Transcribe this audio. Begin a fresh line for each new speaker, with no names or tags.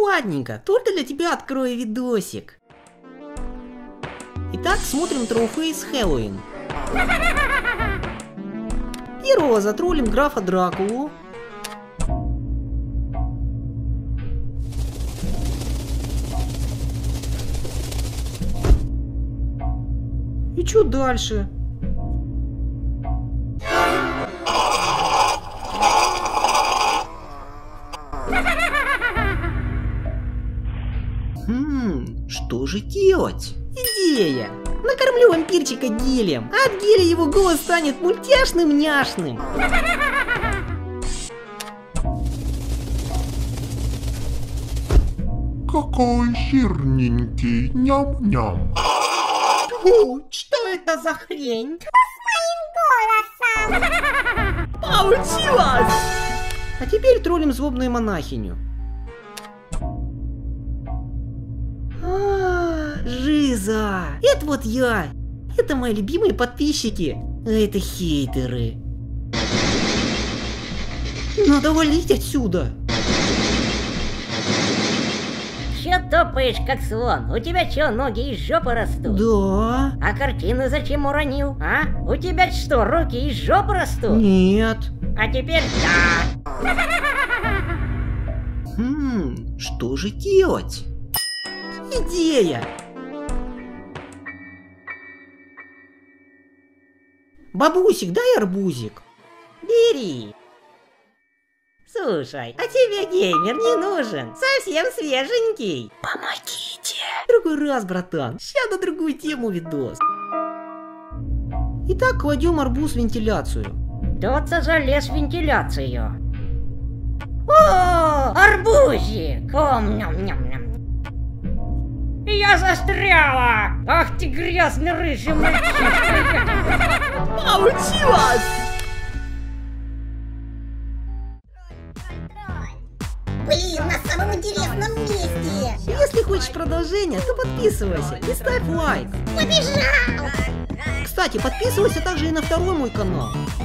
Ну ладненько, только для тебя открою видосик. Итак, смотрим Trollface Хэллоуин. Первого затроллим графа Дракулу. И чё дальше? Что же делать? Идея! Накормлю вампирчика гелием, а от геля его голос станет мультяшным-няшным.
Какой жирненький, ням-ням.
Что это за хрень?
С моим голосом!
Получилось! А теперь троллим злобную монахиню. Жиза! Это вот я! Это мои любимые подписчики, а это хейтеры. Надо валить отсюда!
Чё топаешь, как слон? У тебя чё, ноги из жопы растут?
Да.
А картину зачем уронил, а? У тебя что, руки из жопы растут?
Нет.
А теперь да.
Что же делать? Идея! Бабусик, дай арбузик.
Бери. Слушай, а тебе геймер не нужен, совсем свеженький.
Помогите. Другой раз, братан. Сейчас на другую тему видос. Итак, кладем арбуз в вентиляцию.
Тот-то залез в вентиляцию. О, арбузик! Ням-ням-ням. Я застряла! Ах ты грязный рыжий мальчишка!
Получилось!
Блин, на самом интересном месте!
Если хочешь продолжение, то подписывайся и ставь лайк.
Побежал!
Кстати, подписывайся также и на второй мой канал.